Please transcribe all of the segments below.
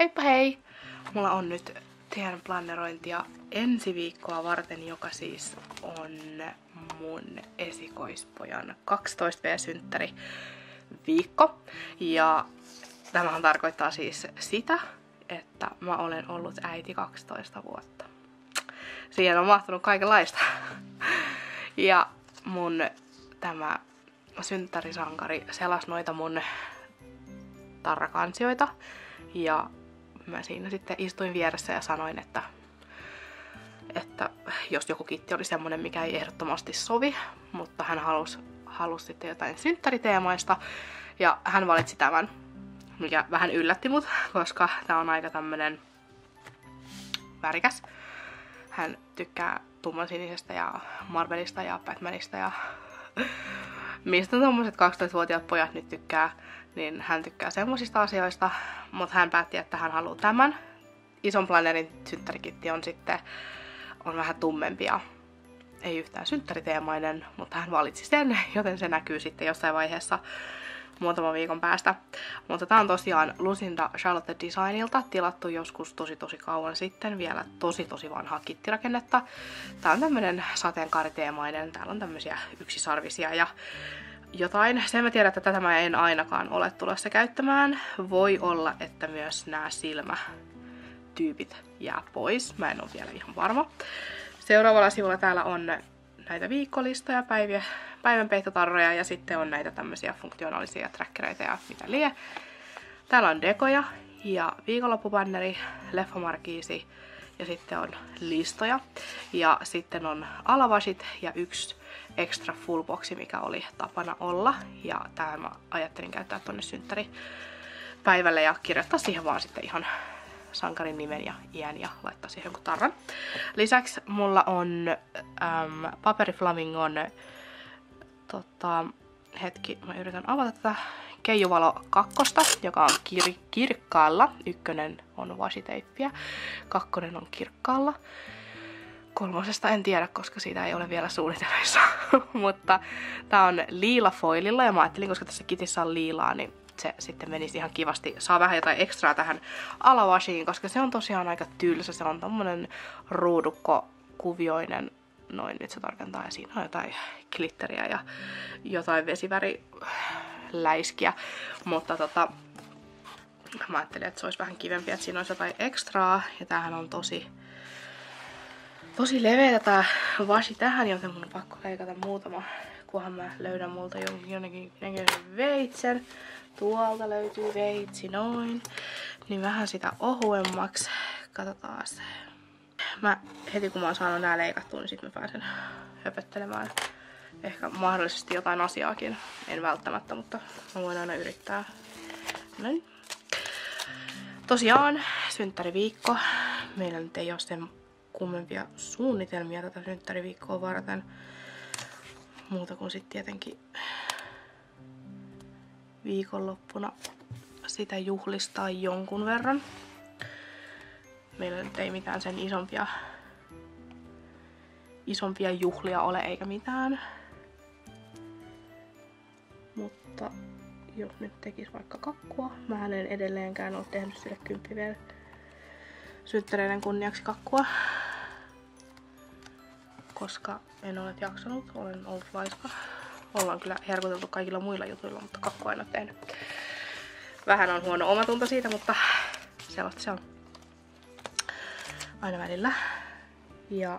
Heippa hei! Mulla on nyt teidän plannerointia ensi viikkoa varten, joka siis on mun esikoispojan 12V-synttäri viikko. Ja tämähän tarkoittaa siis sitä, että mä olen ollut äiti 12 vuotta. Siihen on mahtunut kaikenlaista. Ja mun tämä synttärisankari selasi noita mun tarrakansioita. Ja mä siinä sitten istuin vieressä ja sanoin, että jos joku kitti oli semmonen, mikä ei ehdottomasti sovi, mutta hän halusi sitten jotain synttäriteemaista. Ja hän valitsi tämän, mikä vähän yllätti mut, koska tää on aika tämmönen värikäs. Hän tykkää tummansinisestä ja Marvelista ja Batmanista ja mistä tommoset 12-vuotiaat pojat nyt tykkää, niin hän tykkää semmosista asioista, mutta hän päätti, että hän haluaa tämän. Ison Plannerin synttärikitti on vähän tummempi ja ei yhtään synttäriteemainen, mutta hän valitsi sen, joten se näkyy sitten jossain vaiheessa muutaman viikon päästä. Mutta tää on tosiaan Lucinda Charlotte Designilta, tilattu joskus tosi kauan sitten, vielä tosi vanhaa kittirakennetta. Tää on tämmönen sateenkaariteemainen, täällä on tämmösiä yksisarvisia ja jotain. Sen mä tiedän, että tätä mä en ainakaan ole tulossa käyttämään. Voi olla, että myös nämä silmätyypit jää pois. Mä en ole vielä ihan varma. Seuraavalla sivulla täällä on näitä viikkolistoja, päivänpeittotarroja ja sitten on näitä tämmöisiä funktionaalisia trackereita ja mitä lie. Täällä on dekoja ja viikonloppubanneri, leffamarkiisi ja sitten on listoja. Ja sitten on alavashit ja yksi extra full boxi, mikä oli tapana olla. Ja tämän mä ajattelin käyttää tonne synttäripäivälle ja kirjoittaa siihen vaan sitten ihan sankarin nimen ja iän ja laittaa siihen jonkun tarran. Lisäksi mulla on Paperiflamingon mä yritän avata tätä Keijuvalo 2, joka on kirkkaalla. 1 on wasiteippiä, 2 on kirkkaalla. 3 en tiedä, koska siitä ei ole vielä suunnitelmissa. Mutta tää on liila foililla ja mä ajattelin, koska tässä kitissä on liilaa, niin se sitten menisi ihan kivasti. Saa vähän jotain ekstraa tähän alavashiin, koska se on tosiaan aika tylsä. Se on tommonen ruudukko-kuvioinen. Noin, nyt se tarkentaa. Ja siinä on jotain glitteriä ja jotain vesiväriläiskiä. Mutta mä ajattelin, että se olisi vähän kivempi, että siinä olisi jotain ekstraa. Ja tämähän on tosi leveä tää washi tähän, joten mun on pakko leikata muutama, kunhan mä löydän multa jonnekin veitsen. Tuolta löytyy veitsi, noin. Niin vähän sitä ohuemmaksi. Katsotaan se. Heti kun mä oon saanut nää leikattua, niin sit mä pääsen höpöttelemään. Ehkä mahdollisesti jotain asiaakin. En välttämättä, mutta mä voin aina yrittää. Noin. Tosiaan, synttäriviikko. Meillä nyt ei oo sen kummempia suunnitelmia tätä synttäriviikkoa varten. Muuta kuin sitten tietenkin viikonloppuna sitä juhlistaa jonkun verran. Meillä nyt ei mitään sen isompia juhlia ole eikä mitään. Mutta jos nyt tekis vaikka kakkua, mä en edelleenkään ole tehnyt sille 10 synttäreiden kunniaksi kakkua. Koska en ole jaksanut, olen ollut laiska. Ollaan kyllä herkuteltu kaikilla muilla jutuilla, mutta kakkua en ole tehnyt. Vähän on huono omatunto siitä, mutta sellaista se on. Aina välillä. Ja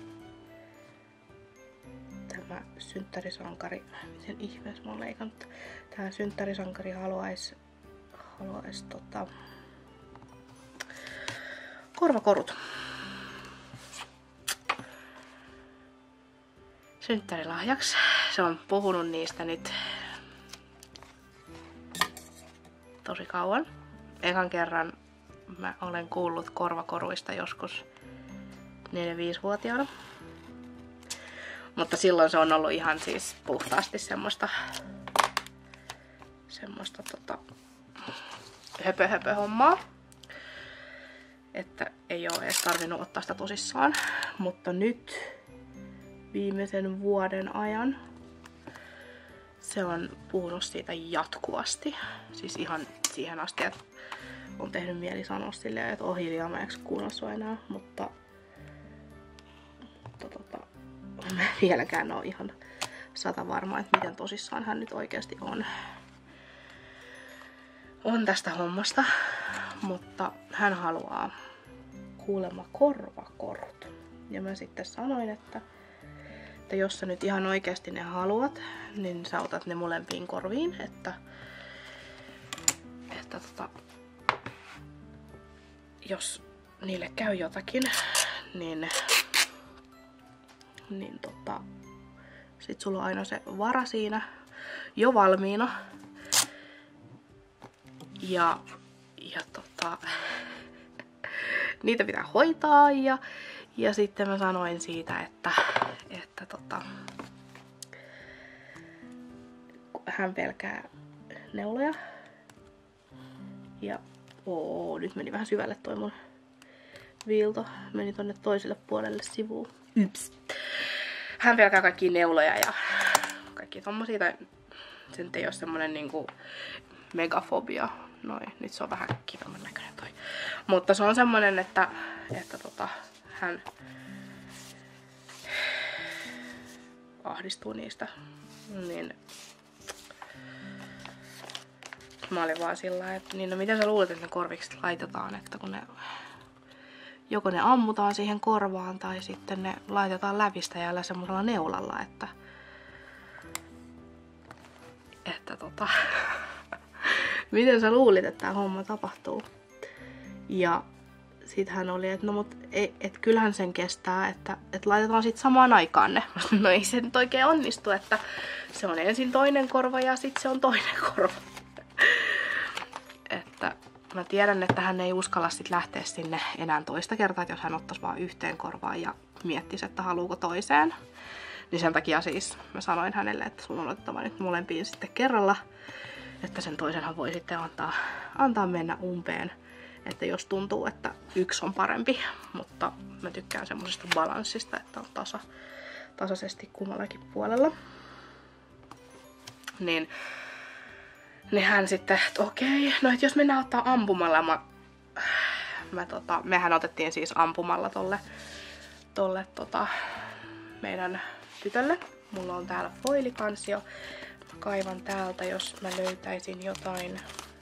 tämä synttärisankari, miten ihmeessä mä oon leikannut. Tää synttärisankari haluais korvakorut. Synttärilahjaksi. Se on puhunut niistä nyt tosi kauan. Ekan kerran mä olen kuullut korvakoruista joskus 4-5-vuotiaana. Mutta silloin se on ollut ihan siis puhtaasti semmoista höpö hommaa. Että ei oo edes tarvinnut ottaa sitä tosissaan. Mutta nyt viimeisen vuoden ajan se on puhunut siitä jatkuvasti. Siis ihan siihen asti, että on tehnyt mieli sanoa silleen, että hiljaa mä eikö kuunnella sua enää, mutta mä en vieläkään ole ihan 100% varma, että miten tosissaan hän nyt oikeasti on tästä hommasta, mutta hän haluaa kuulemma korvakorut. Ja mä sitten sanoin, että jos sä nyt ihan oikeasti ne haluat, niin sä otat ne molempiin korviin, että jos niille käy jotakin, niin sit sulla on aina se vara siinä jo valmiina. Ja niitä pitää hoitaa ja sitten mä sanoin siitä, että hän pelkää neuloja. Ja nyt meni vähän syvälle toi mun viilto. Meni tonne toiselle puolelle sivuun. Yps. Hän pelkää kaikkia neuloja ja kaikki tommosia. Tai se nyt ei oo semmonen niinku megafobia. Noin, nyt se on vähän kivemmän näköinen toi. Mutta se on semmonen, että hän ahdistuu niistä. Niin mä olin vaan sillä, että niin no miten sä luulet, että ne korvikset laitetaan, että kun joko ne ammutaan siihen korvaan tai sitten ne laitetaan lävistäjällä semmoisella neulalla, että miten sä luulit, että tää homma tapahtuu. Ja sit hän oli, että no mut et kyllähän sen kestää, että laitetaan sit samaan aikaan ne. No ei se nyt oikein onnistu, että se on ensin toinen korva ja sit se on toinen korva. Että mä tiedän, että hän ei uskalla sit lähteä sinne enää toista kertaa, että jos hän ottaisi vaan yhteen korvaan ja miettisi, että haluuko toiseen. Niin sen takia siis mä sanoin hänelle, että sun on otettava nyt molempiin sitten kerralla. Että sen toisenhan voi sitten antaa mennä umpeen. Että jos tuntuu, että yksi on parempi. Mutta mä tykkään semmosesta balanssista, että on tasaisesti kummallakin puolella. Niin hän sitten, että okei, no että jos mennään ottaa ampumalla, mehän otettiin siis ampumalla tolle meidän tytölle. Mulla on täällä foilikansio. Mä kaivan täältä, jos mä löytäisin jotain.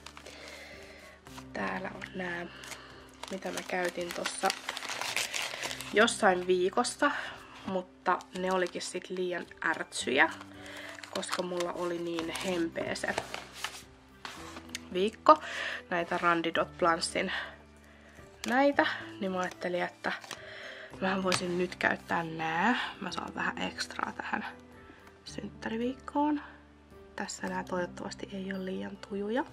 Täällä on nää, mitä mä käytin tossa jossain viikossa, mutta ne olikin sit liian ärtsyjä, koska mulla oli niin hempeä se viikko. Näitä Randy Dot Blanchin näitä, niin mä ajattelin, että mä voisin nyt käyttää nää. Mä saan vähän ekstraa tähän synttäriviikkoon. Tässä nää toivottavasti ei ole liian tujuja.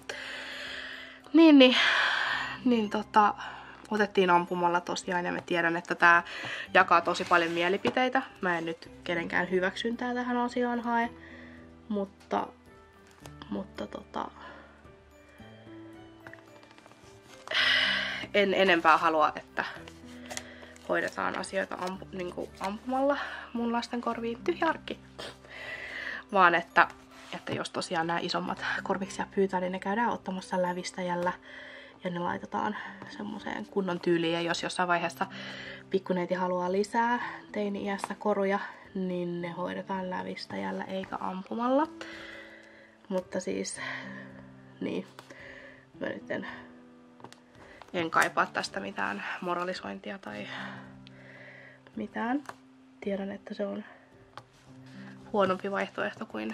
Niin otettiin ampumalla tosiaan ja mä tiedän, että tää jakaa tosi paljon mielipiteitä. Mä en nyt kenenkään hyväksyntää tähän asiaan hae, mutta en enempää halua, että hoidetaan asioita ampumalla mun lasten korviin, tyhjä arkki. Vaan että jos tosiaan nämä isommat korviksia pyytää, niin ne käydään ottamassa lävistäjällä ja ne laitetaan semmoiseen kunnon tyyliin. Ja jos jossain vaiheessa pikkuneiti haluaa lisää teini-iässä koruja, niin ne hoidetaan lävistäjällä eikä ampumalla. Mutta siis, niin, mä nyt en kaipaa tästä mitään moralisointia tai mitään. Tiedän, että se on huonompi vaihtoehto kuin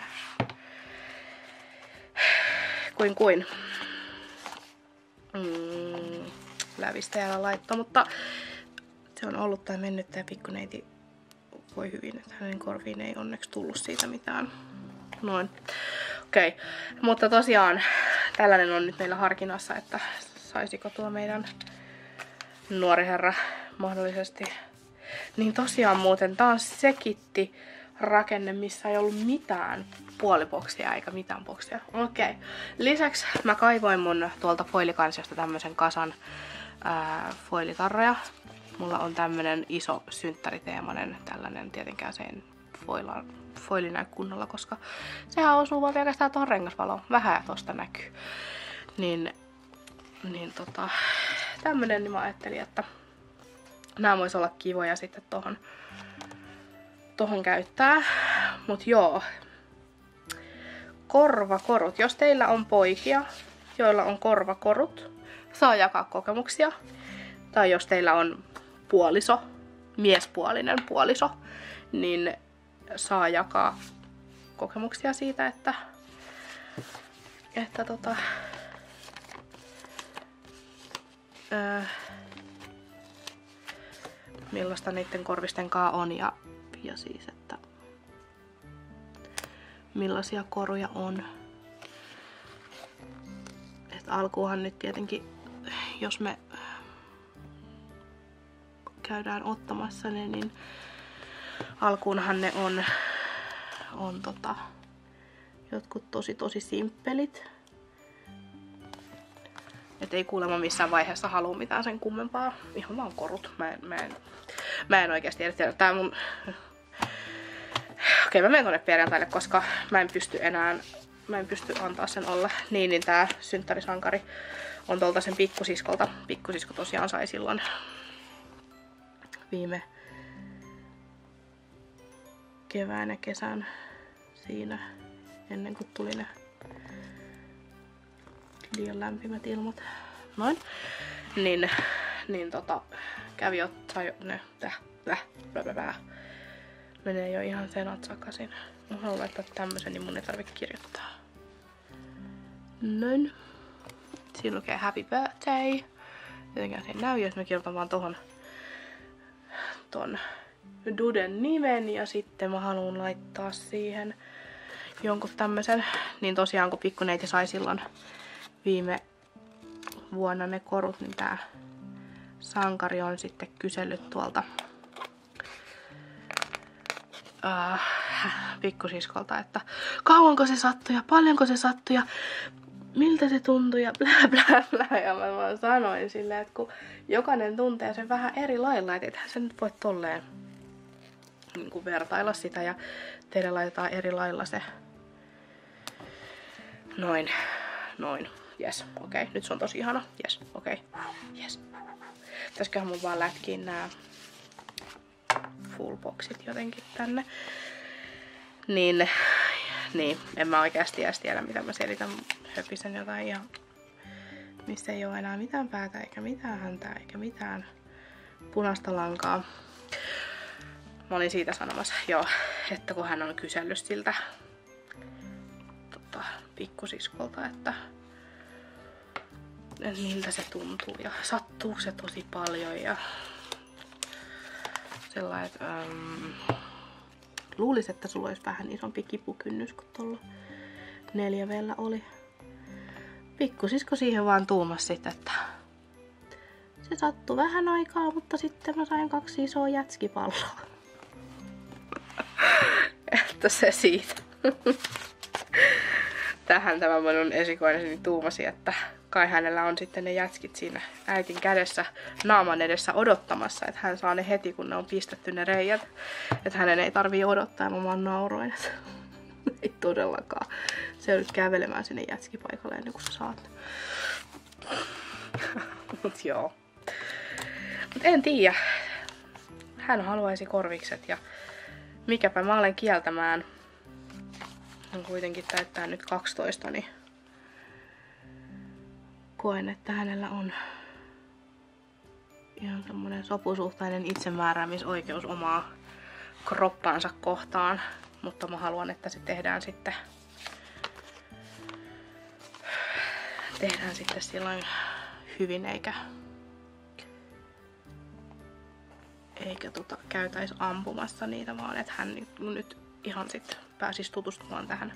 lävistäjällä laitto, mutta se on ollut tai mennyt tää pikkuneiti voi hyvin, että hänen korviin ei onneksi tullut siitä mitään. Noin. Okei, mutta tosiaan tällainen on nyt meillä harkinnassa, että saisiko tuo meidän nuori herra mahdollisesti. Niin tosiaan muuten tää on sekitti rakenne, missä ei ollut mitään puoliboksia eikä mitään boksia. Okei. Lisäksi mä kaivoin mun tuolta foilikansiosta tämmösen kasan foilitarroja. Mulla on tämmönen iso synttäriteemainen, tällainen tietenkään se ei foili näy kunnolla, koska sehän osuu vaan pelkästään tuohon rengasvaloon. Vähän tosta näkyy. Niin Niin tämmönen, niin mä ajattelin, että nämä vois olla kivoja sitten tohon käyttää. Mut joo. Korvakorut. Jos teillä on poikia, joilla on korvakorut, saa jakaa kokemuksia. Tai jos teillä on puoliso, miespuolinen puoliso, niin saa jakaa kokemuksia siitä, että millaista niiden korvisten kanssa on ja siis, että millaisia koruja on. Et alkuunhan nyt tietenkin, jos me käydään ottamassa ne, niin alkuunhan ne on jotkut tosi simppelit. Et ei kuulemma missään vaiheessa halua mitään sen kummempaa. Ihan vaan korut. Mä en oikeesti tiedä. Tää mun... Okei, mä menen tonne perjantaille, koska mä en pysty antaa sen olla. Niin tää synttärisankari on tuolta sen pikkusiskolta. Pikkusisko tosiaan sai silloin viime kevään ja kesän siinä, ennen kuin tuli ne liian lämpimät ilmat. Noin. Niin kävi sai ne menee jo ihan senat sakasin. Mä haluan laittaa tämmösen, niin mun ei tarvitse kirjoittaa. Noin. Siinä lukee happy birthday. Jotenkin se ei näy, jos mä kirjoitan vaan ton Duden nimen ja sitten mä haluan laittaa siihen jonkun tämmösen. Niin tosiaan kun pikkuneiti sai silloin viime vuonna ne korut, niin tää sankari on sitten kysellyt tuolta pikkusiskolta, että kauanko se sattui ja paljonko se sattui ja miltä se tuntui ja blää blää blää. Ja mä vaan sanoin silleen, että kun jokainen tuntee sen vähän eri lailla, että ethän sä nyt voi tolleen niin kuin vertailla sitä ja teille laitetaan eri lailla se. Noin. Jes, okei. Nyt se on tosi ihana. Jes, okei. Jes. Pitäisiköhän mun vaan lätkiä nää full boxit jotenkin tänne. Niin, en mä oikeasti edes tiedä, mitä mä selitän. Höpisen jotain ja missä ei oo enää mitään päätä, eikä mitään häntää, eikä mitään punaista lankaa. Mä olin siitä sanomassa, joo, että kun hän on kysellyt siltä pikkusiskolta, että miltä se tuntuu ja sattuu se tosi paljon ja sellainen, että luulis, että sulla olisi vähän isompi kipukynnys kuin tuolla 4V:llä oli. Pikkusisko siihen vaan tuumasi sitten, että se sattui vähän aikaa, mutta sitten mä sain 2 isoa jätskipalloa. Että se siitä. Tähän tämä minun esikoineni tuumasi, että kai hänellä on sitten ne jätskit siinä äitin kädessä naaman edessä odottamassa, että hän saa ne heti, kun ne on pistetty ne reijät. Että hänen ei tarvii odottaa, ja mä vaan nauroin, että ei todellakaan. Se joudut kävelemään sinne jätskipaikalle ennen kuin sä saat. Mut joo. Mut en tiedä. Hän haluaisi korvikset ja mikäpä mä olen kieltämään. Hän kuitenkin täyttää nyt 12, niin koen, että hänellä on ihan semmonen sopusuhtainen itsemääräämisoikeus omaa kroppaansa kohtaan. Mutta mä haluan, että se tehdään sitten silloin hyvin eikä käytäisi ampumassa niitä, vaan että hän nyt ihan sitten pääsisi tutustumaan tähän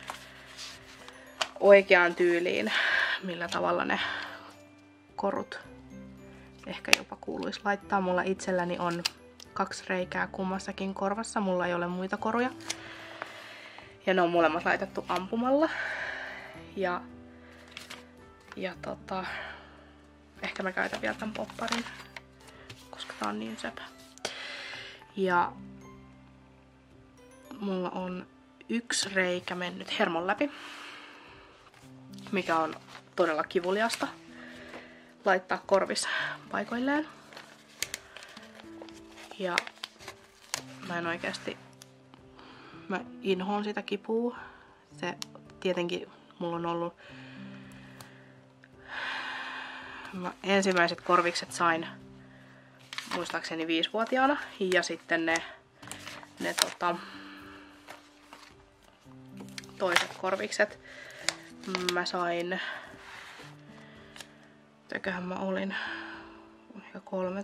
oikeaan tyyliin, millä tavalla ne korut ehkä jopa kuuluisi laittaa. Mulla itselläni on 2 reikää kummassakin korvassa, mulla ei ole muita koruja. Ja ne on molemmat laitettu ampumalla. Ja ehkä mä käytän vielä tän popparin, koska tää on niin sepä. Ja mulla on 1 reikä mennyt hermon läpi, mikä on todella kivuliasta. laittaa korvis paikoilleen. Ja mä en oikeesti... Mä inhoon sitä kipua. Se tietenkin mulla on ollut... Mä ensimmäiset korvikset sain muistaakseni 5-vuotiaana. Ja sitten ne toiset korvikset mä sain... Mitäköhän mä olin? Ehkä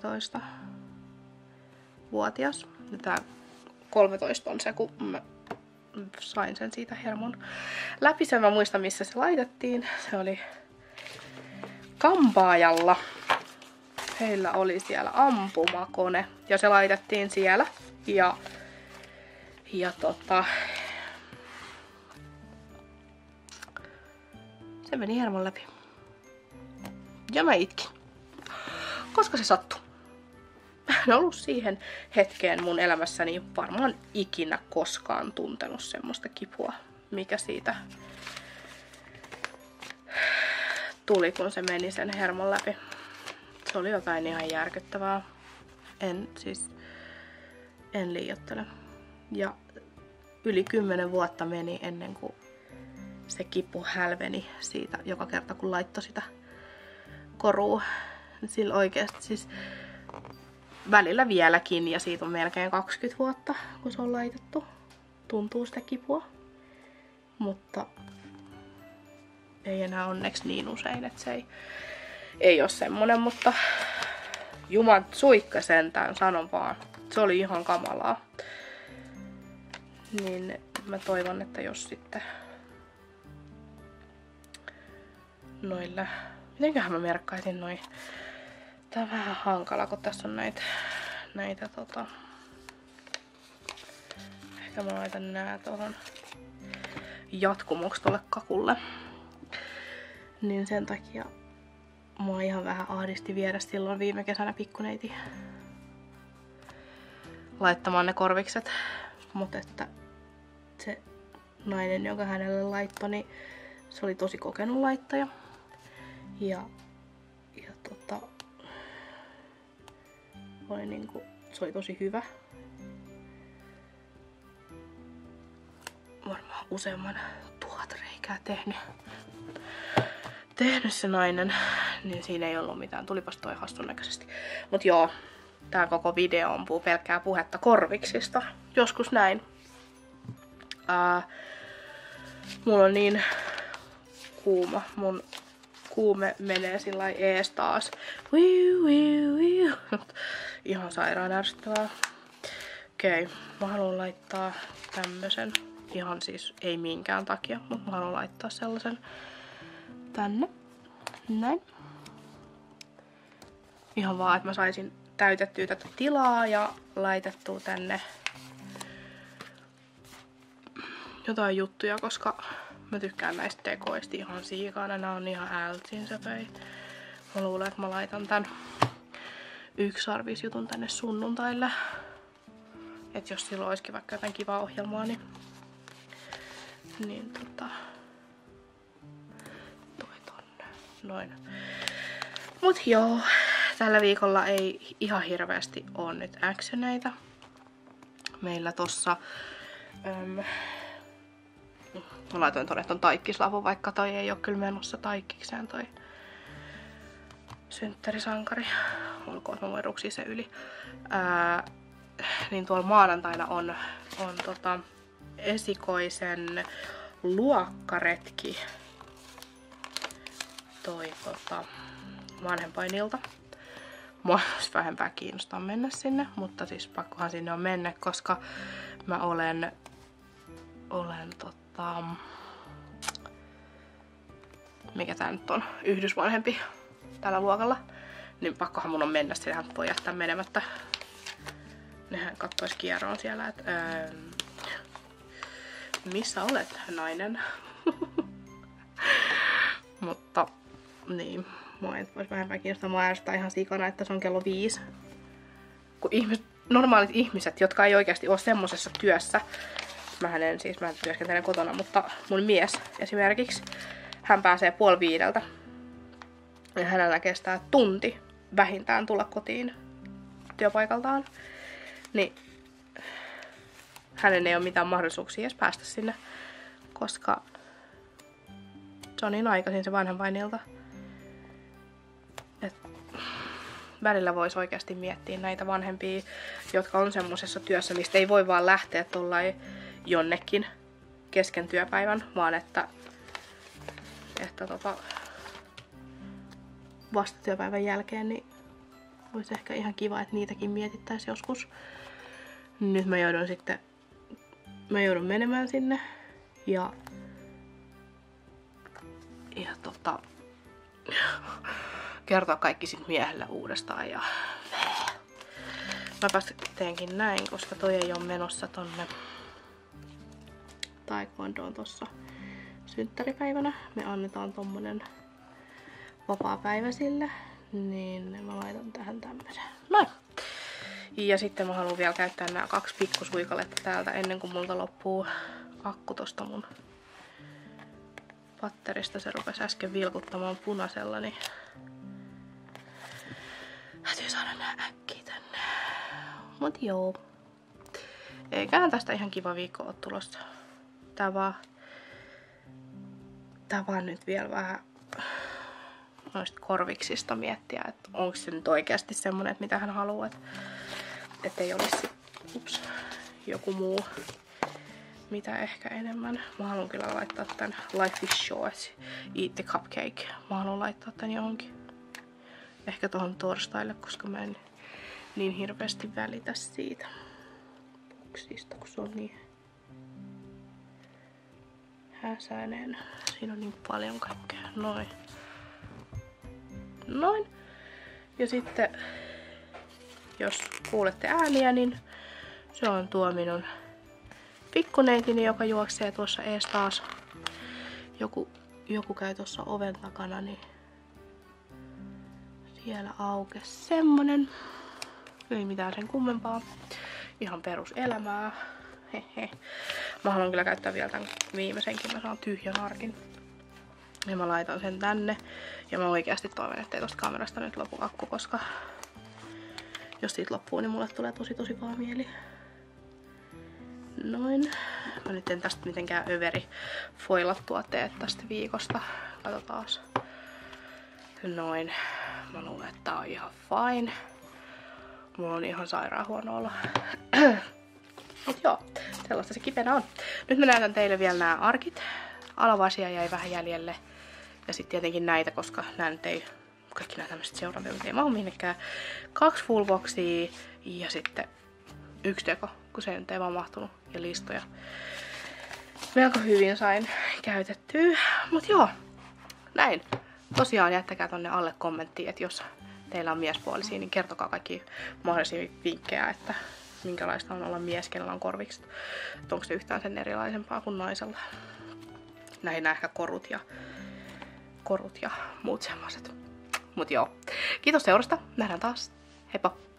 13-vuotias. Tää 13 on se, kun mä sain sen siitä hermon läpi. Sen mä muistan, missä se laitettiin. Se oli kampaajalla. Heillä oli siellä ampumakone. Ja se laitettiin siellä. Ja se meni hermon läpi. Ja mä itkin. Koska se sattui. Mä en ollut siihen hetkeen mun elämässäni varmaan ikinä koskaan tuntenut semmoista kipua, mikä siitä tuli, kun se meni sen hermon läpi. Se oli jotain ihan järkyttävää. En liioittele. Ja yli 10 vuotta meni ennen kuin se kipu hälveni siitä joka kerta, kun laittoi sitä korua. Sillä oikeesti siis välillä vieläkin, ja siitä on melkein 20 vuotta, kun se on laitettu. Tuntuu sitä kipua. Mutta ei enää onneksi niin usein, että se ei ole semmonen, mutta juman suikka sentään, sanon vaan. Se oli ihan kamalaa. Niin mä toivon, että jos sitten noilla... Mitenköhän mä merkkaisin noin? Tää on vähän hankala, kun tässä on näitä Ehkä mä laitan nää tuohon jatkumoksi tolle kakulle. Niin sen takia mua ihan vähän ahdisti viedä silloin viime kesänä pikkuneiti laittamaan ne korvikset. Mutta että se nainen, joka hänelle laittoi, niin se oli tosi kokenut laittaja. Ja oli niinku, se oli tosi hyvä. Varmaan useamman 1000 reikää tehnyt se nainen, niin siinä ei ollut mitään. Tulipas toi hassun näköisesti. Mut joo, tää koko video on pelkkää puhetta korviksista. Joskus näin. Mulla on niin kuuma. Mun kuume menee sillai ees taas. Ihan sairaan ärsyttävää. Okei, mä haluan laittaa tämmösen. Ihan siis ei minkään takia, mutta mä haluan laittaa sellaisen tänne. Näin. Ihan vaan, että mä saisin täytettyä tätä tilaa ja laitettua tänne jotain juttuja, koska mä tykkään näistä tekoista ihan siikana. Nää on ihan ältsinsepöi. Mä luulen, että mä laitan tän yksarvisjutun tänne sunnuntaille. Et jos silloin olisikin vaikka jotain kivaa ohjelmaa, niin toi tonne. Noin. Mut joo, tällä viikolla ei ihan hirveästi oo nyt actioneita. Meillä tossa mä laitoin tonne ton taikkislavu, vaikka toi ei oo kyllä menossa taikkikseen toi synttärisankari. Olkoon, mä voin ruksia sen yli. Niin tuolla maanantaina on esikoisen luokkaretki toi vanhempainilta. Mua olisi vähempää kiinnostaa mennä sinne, mutta siis pakkohan sinne on mennä, koska mä olen mikä tää nyt on, yhdysvanhempi tällä luokalla, niin pakkohan mun on mennä, sitähän voi jättää menemättä. Nehän kattois kierroon siellä, että missä olet, nainen? Mutta niin, mua ei vois vähempää kiinnostaa. Mua ärsyttää ihan sikana, että se on kello 5. Kun normaalit ihmiset, jotka ei oikeasti ole semmosessa työssä, mä työskentelen kotona, mutta mun mies esimerkiksi, hän pääsee 4:30 Ja hänellä kestää tunti vähintään tulla kotiin työpaikaltaan. Niin hänen ei ole mitään mahdollisuuksia edes päästä sinne, koska se on niin aikaisin se vanhempainilta. Et välillä voisi oikeasti miettiä näitä vanhempia, jotka on semmosessa työssä, mistä ei voi vaan lähteä tuollain jonnekin kesken työpäivän, vaan että vasta työpäivän jälkeen, niin olisi ehkä ihan kiva, että niitäkin mietittäisiin joskus. Nyt mä joudun menemään sinne ja kertoa kaikki sit miehelle uudestaan ja mäpäs teenkin näin, koska toi ei oo menossa tonne taekwondoon tossa synttäripäivänä. Me annetaan tommonen vapaa päivä sille, niin mä laitan tähän tämmösen. Noin! Ja sitten mä haluan vielä käyttää nämä 2 pikkusuikaletta täältä ennen kuin multa loppuu akku tosta mun patterista. Se rupesi äsken vilkuttamaan punaisella, niin täytyy saada nää äkkiä tänne. Mut joo. Eiköhän tästä ihan kiva viikko oo tulossa. Tää vaan nyt vielä vähän noista korviksista miettiä, että onko se nyt oikeasti semmonen, että mitä hän haluaa, että ei olisi joku muu, mitä ehkä enemmän. Mä haluan kyllä laittaa tän Life is short, eat the cupcake. Mä haluan laittaa tän johonkin. Ehkä tohon torstaille, koska mä en niin hirveästi välitä siitä boksista, kun se on niin häsäinen. Siinä on niin paljon kaikkea. Noin. Noin. Ja sitten, jos kuulette ääniä, niin se on tuo minun pikkuneitini, joka juoksee tuossa ees taas. Joku käy tuossa oven takana, niin siellä aukesi semmonen. Ei mitään sen kummempaa. Ihan peruselämää. Hehe. Mä haluan kyllä käyttää vielä tän viimeisenkin. Mä saan tyhjän arkin. Ja mä laitan sen tänne. Ja mä oikeasti toivon, ettei tosta kamerasta nyt lopu akku, koska jos siitä loppuu, niin mulle tulee tosi paha mieli. Noin. Mä nyt en tästä mitenkään överi foilattua tee tästä viikosta. Katsotaas. Noin. Mä luulen, että tää on ihan fine. Mulla on ihan sairaan huono olla. Mut joo, sellaista se kipenä on. Nyt mä näytän teille vielä nämä arkit. Alavasia jäi vähän jäljelle. Ja sitten tietenkin näitä, koska nää nyt ei, kaikki nämä tämmöiset seuraavia, ei mahu minnekään. 2 full boxia ja sitten 1 deko, kun se nyt ei vaan mahtunut. Ja listoja. Melko hyvin sain käytettyä. Mut joo, näin. Tosiaan jättäkää tonne alle kommenttiin, että jos teillä on miespuolisia, niin kertokaa kaikki mahdollisia vinkkejä, että minkälaista on olla mies, kenellä on korvikset. Että onko se yhtään sen erilaisempaa kuin naisella. Lähinnä ehkä korut ja muut semmoiset. Mut joo. Kiitos seurasta. Nähdään taas. Heippa!